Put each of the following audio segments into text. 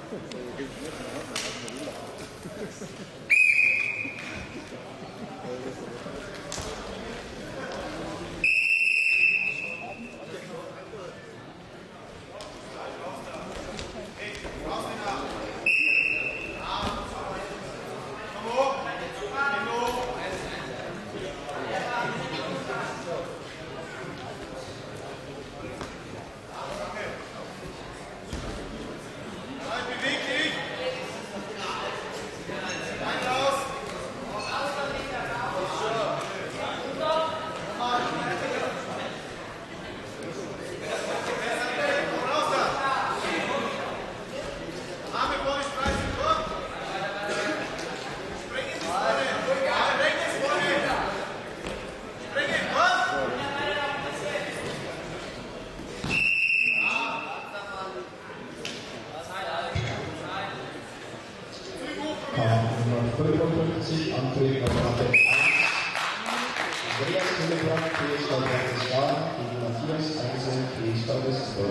Nummer 55, Antrieb Nummer 1. Andreas Hillebrand, TSV Berchtesgaden gegen Matthias Eisel, TSV Westfalen.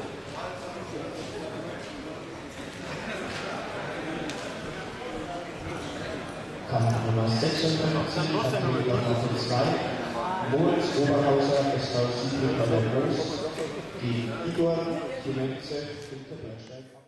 Kampf Nummer 56, Antrieb Nummer 2. Moritz Oberhauser, SV Südlich Groß gegen Igor Kimenze, Günter Bernstein.